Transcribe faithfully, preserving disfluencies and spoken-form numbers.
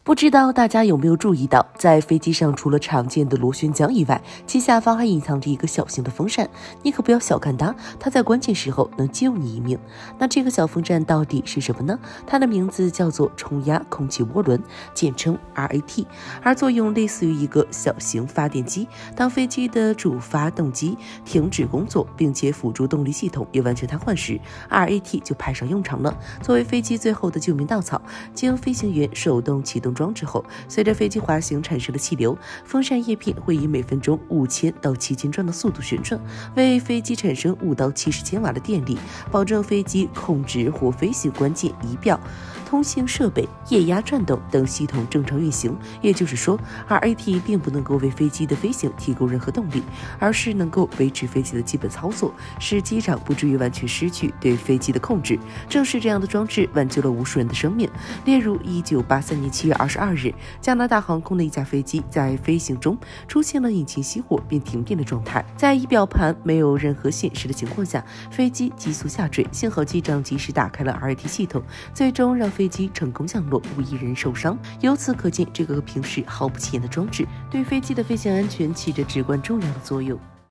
不知道大家有没有注意到，在飞机上除了常见的螺旋桨以外，其下方还隐藏着一个小型的风扇。你可不要小看它，它在关键时候能救你一命。那这个小风扇到底是什么呢？它的名字叫做冲压空气涡轮，简称 R A T， 而作用类似于一个小型发电机。当飞机的主发动机停止工作，并且辅助动力系统也完全瘫痪时， R A T 就派上用场了。作为飞机最后的救命稻草，经飞行员手动启动装置后，随着飞机滑行产生的气流，风扇叶片会以每分钟五千到七千转的速度旋转，为飞机产生五到七十千瓦的电力，保证飞机控制或飞行关键仪表、通信设备、液压转动等系统正常运行。也就是说 ，R A T 并不能够为飞机的飞行提供任何动力，而是能够维持飞机的基本操作，使机长不至于完全失去对飞机的控制。正是这样的装置挽救了无数人的生命。例如，一九八三年七月二十二日，加拿大航空的一架飞机在飞行中出现了引擎熄火并停电的状态，在仪表盘没有任何显示的情况下，飞机急速下坠，幸好机长及时打开了 R A T 系统，最终让飞机成功降落，无一人受伤。由此可见，这个平时毫不起眼的装置对飞机的飞行安全起着至关重要的作用。